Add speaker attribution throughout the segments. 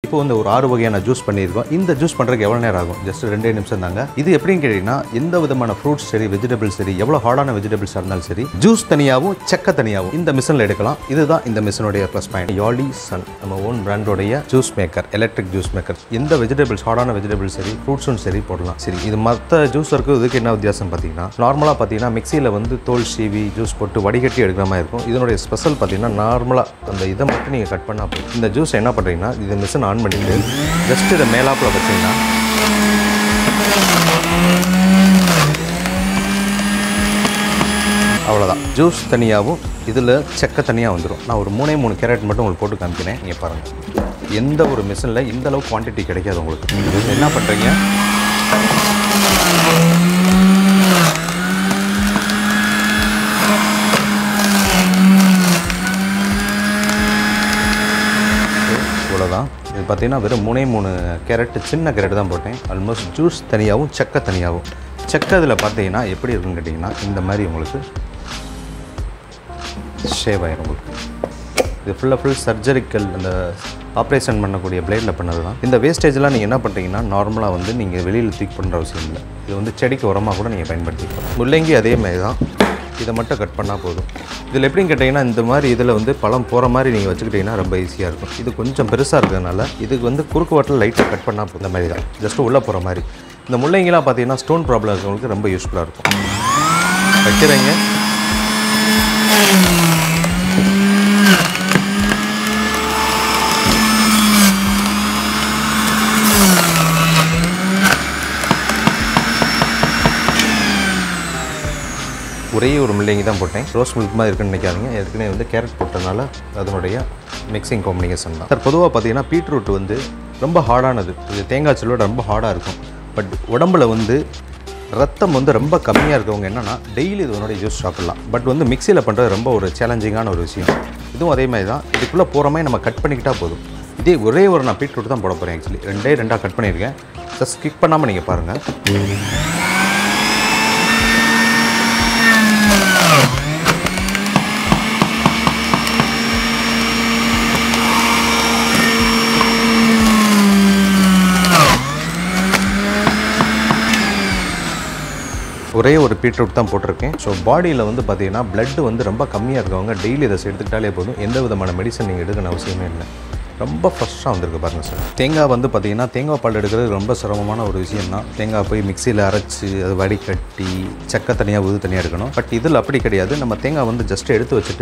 Speaker 1: இப்போ வந்து ஒரு 6 வகையான ஜூஸ் பண்ணியிருக்கோம். இந்த ஜூஸ் பண்ணுறதுக்கு எவ்வளோ நேரம் ஆகும்? ஜஸ்ட் 2 நிமிஷம் தாங்க. இது எப்படின்னு கேட்டிங்கன்னா, எந்த விதமான ஃப்ரூட்ஸ் சரி, வெஜிடபிள்ஸ் சரி, எவ்வளோ ஹார்டான வெஜிடபிள்ஸாக இருந்தாலும் சரி, ஜூஸ் தனியாகவும் செக்க தனியாகவும் இந்த மிஷினில் எடுக்கலாம். இதுதான் இந்த மிஷினுடைய ப்ளஸ் பாயிண்ட். யாலி சன் நம்ம ஓன் பிராண்டோடைய juice maker, electric juice maker. எந்த வெஜிடபிள்ஸ் ஹார்டான வெஜிடபிள்ஸ் சரி, ஃப்ரூட்ஸும் சரி போடலாம். சரி, இது மற்ற ஜூஸருக்கு இதுக்கு என்ன வித்தியாசம் பார்த்தீங்கன்னா, நார்மலாக பார்த்தீங்கன்னா மிக்சியில் வந்து தோல் சீவி ஜூஸ் போட்டு வடிகட்டி எடுக்கிற மாதிரி இருக்கும். இதனுடைய ஸ்பெஷல் பார்த்தீங்கன்னா, நார்மலாக அந்த இதை மட்டும் நீங்கள் கட் பண்ணால் போதும். இந்த ஜூஸ் என்ன பண்ணுறீங்கன்னா, இந்த மிஷின் ஆன் பண்ணிட்டு ஜஸ்ட் இதை மேலாப்பில் வச்சிங்கன்னா அவ்வளோதான். ஜூஸ் தனியாகவும் இதில் செக்க தனியாக வந்துடும். நான் ஒரு 3 கேரட் மட்டும் உங்களுக்கு போட்டு காமிக்கிறேன். நீங்கள் பாருங்கள், எந்த ஒரு மிஷினில் இந்த அளவு குவான்டிட்டி கிடைக்காது உங்களுக்கு. நீங்கள் என்ன பண்ணுறீங்க, இவ்வளோதான். இது பார்த்தீங்கன்னா வெறும் 3 கேரட், சின்ன கேரட் தான் போட்டேன். ஆல்மோஸ்ட் ஜூஸ் தனியாகவும் செக்க தனியாகவும். செக்க இதில் பார்த்தீங்கன்னா எப்படி இருக்குன்னு கேட்டிங்கன்னா, இந்த மாதிரி உங்களுக்கு ஷேவ் ஆயிரும் உங்களுக்கு. இது ஃபுல் சர்ஜரிக்கல், அந்த ஆப்ரேஷன் பண்ணக்கூடிய பிளேடில் பண்ணது தான். இந்த வேஸ்டேஜ்லாம் நீங்கள் என்ன பண்ணுறீங்கன்னா, நார்மலாக வந்து நீங்கள் வெளியில் தூக்கி பண்ணுற அவசியம் இல்லை. இது வந்து செடிக்கு உரமாக கூட நீங்கள் பயன்படுத்திக்கலாம். முள்ளங்கி அதே மாதிரி தான். இதை மட்டும் கட் பண்ணால் போதும். இதில் எப்படின்னு கேட்டிங்கன்னா, இந்த மாதிரி இதில் வந்து பழம் போகிற மாதிரி நீங்கள் வச்சுக்கிட்டிங்கன்னா ரொம்ப ஈஸியாக இருக்கும். இது கொஞ்சம் பெருசாக இருக்கிறதுனால இதுக்கு வந்து குறுக்கு வாட்டில் லைட்டாக கட் பண்ணால் இந்த மாதிரி தான், ஜஸ்ட்டு உள்ளே போகிற மாதிரி. இந்த முள்ளங்கிலாம் பார்த்தீங்கன்னா ஸ்டோன் ப்ராப்ளம் இருக்கிறவங்களுக்கு ரொம்ப யூஸ்ஃபுல்லாக இருக்கும். வைக்கிறீங்க, ஒரே ஒரு முள்ளங்கி தான் போட்டேன். ரோஸ் மில்க் மாதிரி இருக்குன்னு நினைக்காதீங்க. ஏற்கனவே வந்து கேரட் போட்டனால அதனுடைய மிக்சிங் காம்பினேஷன் தான். சார் பொதுவாக பார்த்தீங்கன்னா பீட்ரூட் வந்து ரொம்ப ஹார்டானது. இது தேங்காய் சில்லோட ரொம்ப ஹார்டாக இருக்கும். பட் உடம்புல வந்து ரத்தம் வந்து ரொம்ப கம்மியாக இருக்கவங்க என்னென்னா டெய்லி இதனுடைய ஜூஸ் சாப்பிட்லாம். பட் வந்து மிக்சியில் பண்ணுறது ரொம்ப ஒரு சேலஞ்சிங்கான ஒரு விஷயம். இதுவும் அதே மாதிரி தான். இதுக்குள்ளே போகிற மாதிரி நம்ம கட் பண்ணிக்கிட்டால் போதும். இதே ஒரே ஒரு நான் பீட்ரூட் தான் போட போகிறேன். ஆக்சுவலி 2 கட் பண்ணியிருக்கேன். ஜஸ்ட் ஸ்கிப் பண்ணாமல் நீங்கள் பாருங்கள். ஒரே ஒரு பீட்ரூட் தான் போட்டிருக்கேன். ஸோ பாடியில் வந்து பார்த்தீங்கன்னா பிளட் வந்து ரொம்ப கம்மியாக இருக்கவங்க டெய்லி இதை எடுத்துக்கிட்டாலே போதும். எந்த விதமான மெடிசன் நீங்கள் எடுக்கணும் அவசியமே இல்லை. ரொம்ப ஃப்ரெஷ்ஷாக வந்திருக்கு பாருங்கள் சார். தேங்காய் வந்து பார்த்தீங்கன்னா தேங்காய் பால் எடுக்கிறது ரொம்ப சிரமமான ஒரு விஷயம் தான். தேங்காய் போய் மிக்சியில் அரைச்சி அது வடிகட்டி செக்க தனியாக உது தனியாக எடுக்கணும். பட் இதில் அப்படி கிடையாது. நம்ம தேங்காய் வந்து ஜஸ்ட்டு எடுத்து வச்சுட்டு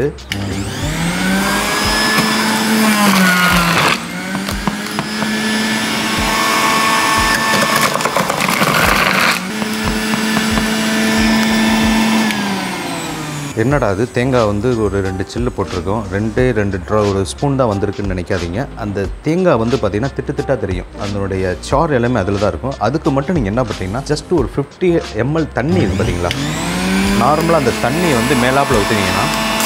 Speaker 1: என்னடா அது தேங்காய் வந்து ஒரு 2 சில்லு போட்டிருக்கோம், 2 ஒரு ஸ்பூன் தான் வந்திருக்குன்னு நினைக்காதீங்க. அந்த தேங்காய் வந்து பார்த்தீங்கன்னா திட்டாக தெரியும். அதனுடைய சார் எல்லாமே அதில் தான் இருக்கும். அதுக்கு மட்டும் நீங்கள் என்ன பார்த்தீங்கன்னா ஜஸ்ட் ஒரு 50 ml தண்ணி இது பார்த்தீங்களா, நார்மலாக அந்த தண்ணி வந்து மேலாப்பில் ஊற்றினீங்கன்னா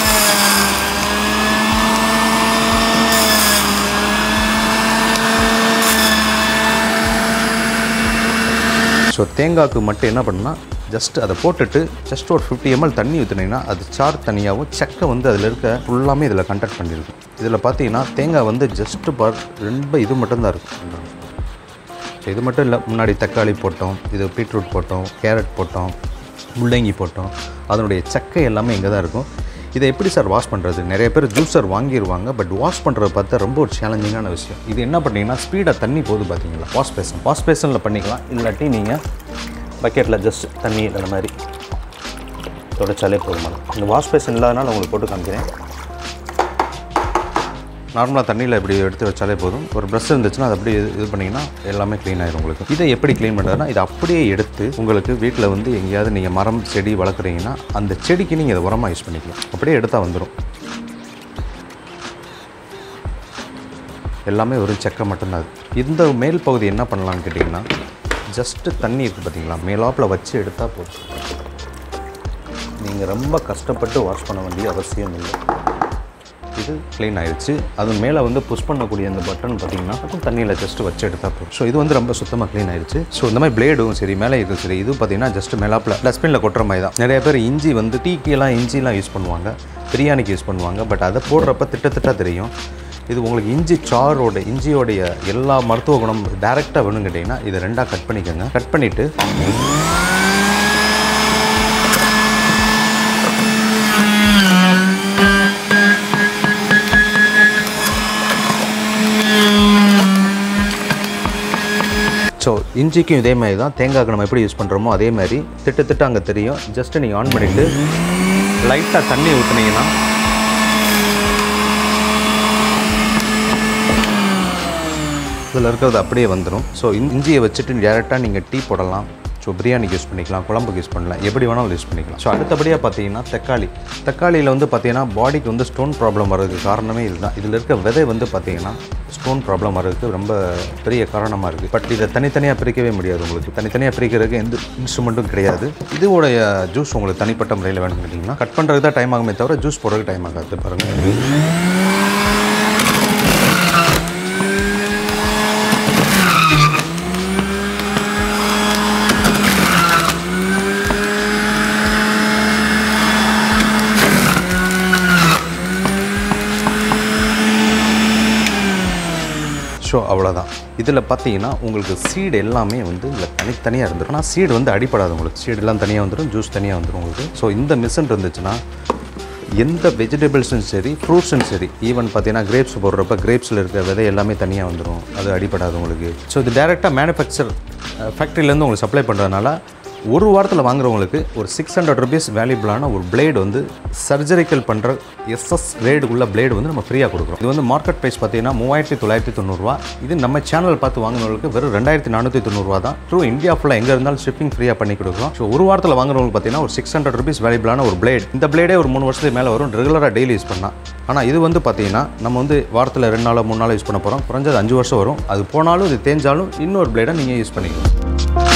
Speaker 1: ஸோ தேங்காய்க்கு மட்டும் என்ன பண்ணுன்னா ஜஸ்ட் அதை போட்டுட்டு ஜஸ்ட் ஒரு 50 ml தண்ணி ஊற்றினீங்கன்னா அது சார் தனியாகவும் செக்கை வந்து அதில் இருக்க ஃபுல்லாமே இதில் கண்டக்ட் பண்ணியிருக்கும். இதில் பார்த்தீங்கன்னா தேங்காய் வந்து ஜஸ்ட்டு ரொம்ப இது மட்டும்தான் இருக்கும். ஸோ இது மட்டும் இல்லை, முன்னாடி தக்காளி போட்டோம், இது பீட்ரூட் போட்டோம், கேரட் போட்டோம், முள்ளங்கி போட்டோம். அதனுடைய செக்கை எல்லாமே இங்கே தான் இருக்கும். இதை எப்படி சார் வாஷ் பண்ணுறது? நிறைய பேர் ஜூஸர் வாங்கிடுவாங்க. பட் வாஷ் பண்ணுறது பார்த்தா ரொம்ப ஒரு சேலஞ்சிங்கான விஷயம். இது என்ன பண்ணிங்கன்னா ஸ்பீடாக தண்ணி போகுது பார்த்தீங்களா, வாஷ் பேசனில் பண்ணிக்கலாம். இல்லாட்டி நீங்கள் பக்கெட்டில் ஜஸ்ட் தண்ணி இந்த மாதிரி தொடச்சாலே போதுமான. இந்த வாஷ் பேசன் இல்லாதனால உங்களுக்கு போட்டு காமிக்கிறேன். நார்மலாக தண்ணியில் இப்படி எடுத்து வச்சாலே போதும். ஒரு ப்ரஷ் இருந்துச்சுன்னா அது அப்படியே இது பண்ணிங்கன்னா எல்லாமே க்ளீன் ஆகிடும் உங்களுக்கு. இதை எப்படி க்ளீன் பண்ணுறதுனா, இதை அப்படியே எடுத்து உங்களுக்கு வீட்டில் வந்து எங்கேயாவது நீங்கள் மரம் செடி வளர்க்குறீங்கன்னா அந்த செடிக்கு நீங்கள் இதை உரமாக யூஸ் பண்ணிக்கலாம். அப்படியே எடுத்தால் வந்துடும். எல்லாமே ஒரு செக்கை மட்டும்தான். இந்த மேல் பகுதி என்ன பண்ணலான்னு கேட்டிங்கன்னா, ஜஸ்ட்டு தண்ணி இருக்குது பார்த்தீங்களா, மேலாப்பில் வச்சு எடுத்தால் போதும். நீங்கள் ரொம்ப கஷ்டப்பட்டு வாஷ் பண்ண வேண்டிய அவசியம் இல்லை. இது க்ளீன் ஆகிடுச்சு. அது மேலே வந்து புஷ் பண்ணக்கூடிய அந்த பட்டன் பார்த்தீங்கன்னா அதுவும் தண்ணியில் ஜஸ்ட்டு வச்சு எடுத்தால் போதும். ஸோ இது வந்து ரொம்ப சுத்தமாக க்ளீன் ஆகிடுச்சு. ஸோ இந்த மாதிரி பிளேடும் சரி, மேலே இருக்கும் சரி, இது பார்த்தீங்கன்னா ஜஸ்ட் மேலாப்பில் டஸ்ட்பினில் கொட்டுற மாதிரி தான். நிறைய பேர் இஞ்சி வந்து டீக்கெல்லாம் இஞ்சிலாம் யூஸ் பண்ணுவாங்க, பிரியாணிக்கு யூஸ் பண்ணுவாங்க. பட் அதை போடுறப்ப திட்டத்திட்டாக தெரியும். இது உங்களுக்கு இஞ்சியோடைய எல்லா மருத்துவ குணம் டைரெக்டாக வேணும்னு கேட்டிங்கன்னா இதை 2ஆக கட் பண்ணிக்கோங்க. கட் பண்ணிவிட்டு ஸோ இஞ்சிக்கும் இதே மாதிரி தான், தேங்காய்க்கு நம்ம எப்படி யூஸ் பண்ணுறோமோ அதே மாதிரி திட்டு அங்கே தெரியும். ஜஸ்ட்டு நீங்கள் ஆன் பண்ணிவிட்டு லைட்டாக தண்ணி ஊற்றுனீங்கன்னா இதில் இருக்கிறது அப்படியே வந்துடும். ஸோ இஞ்சியை வச்சுட்டு டேரெக்டாக நீங்கள் டீ போடலாம். ஸோ பிரியாணிக்கு யூஸ் பண்ணிக்கலாம், குழம்புக்கு யூஸ் பண்ணலாம், எப்படி வேணாலும் யூஸ் பண்ணிக்கலாம். ஸோ அடுத்தபடியாக பார்த்தீங்கன்னா தக்காளியில் வந்து பார்த்தீங்கன்னா பாடிக்கு வந்து ஸ்டோன் ப்ராப்ளம் வர்றதுக்கு காரணமே இதுதான். இதில் இருக்க விதை வந்து பார்த்தீங்கன்னா ஸ்டோன் ப்ராப்ளம் வர்றதுக்கு ரொம்ப பெரிய காரணமாக இருக்குது. பட் இதை தனித்தனியாக பிரிக்கவே முடியாது. உங்களுக்கு தனித்தனியாக பிரிக்கிறதுக்கு எந்த இன்ஸ்ட்ருமெண்ட்டும் கிடையாது. இதோடைய ஜூஸ் உங்களுக்கு தனிப்பட்ட முறையில் வேணும்னு கேட்டிங்கன்னா கட் பண்ணுறதுக்கு தான் டைம் ஆகுமே தவிர ஜூஸ் போடுறதுக்கு டைம் ஆகாது. பாருங்கள், ஸோ அவ்வளோதான். இதில் பார்த்தீங்கன்னா உங்களுக்கு சீடு எல்லாமே வந்து இதில் தனித்தனியாக இருந்துடும். ஆனால் சீடு வந்து அடிப்படாது. உங்களுக்கு சீடெல்லாம் தனியாக வந்துடும், ஜூஸ் தனியாக வந்துடும் உங்களுக்கு. ஸோ இந்த மிஷின் இருந்துச்சுன்னா எந்த வெஜிடபிள்ஸும் சரி, ஃப்ரூட்ஸும் சரி, ஈவன் பார்த்தீங்கன்னா கிரேப்ஸ் போடுறப்ப கிரேப்ஸில் இருக்க விதை எல்லாமே தனியாக வந்துடும். அது அடிப்படாது உங்களுக்கு. ஸோ இது டேரெக்டாக மேனுஃபேக்சர் ஃபேக்ட்ரியிலேருந்து உங்களுக்கு சப்ளை பண்ணுறதுனால ஒரு வாரத்தில் வாங்குறவங்களுக்கு ஒரு 600 rupees வேல்யூபிளான ஒரு பிளேடு வந்து சர்ஜரிக்கல் பண்ணுற SS கிரேடுக்குள்ள பிளேடு வந்து நம்ம ஃப்ரீயாக கொடுக்குறோம். இது வந்து மார்க்கெட் ப்ரைஸ் பார்த்தீங்கன்னா 3990 இது நம்ம சேனல் பார்த்து வாங்குறவங்களுக்கு வெறும் 2490 தான். த்ரூ இந்தியா ஃபுல்லாக எங்கே இருந்தாலும் ஷிப்பிங் ஃப்ரீயாக பண்ணி கொடுக்குறோம். ஸோ ஒரு வாரத்தில் வாங்குறவங்களுக்கு பார்த்தீங்கன்னா ஒரு 600 rupees வேல்யூபிளான ஒரு பிளேட். இந்த பிளேடே ஒரு 3 வருஷத்துக்கு மேலே வரும், ரெகுலராக டெய்லி யூஸ் பண்ணால். ஆனால் இது வந்து பார்த்தீங்கன்னா நம்ம வந்து வாரத்தில் 2 நாளோ 3 நாளோ யூஸ் பண்ண போகிறோம். குறைஞ்சது 5 வருஷம் வரும். அது போனாலும் இது தேஞ்சாலும் இன்னொரு பிளேடை நீங்கள் யூஸ் பண்ணிக்கலாம்.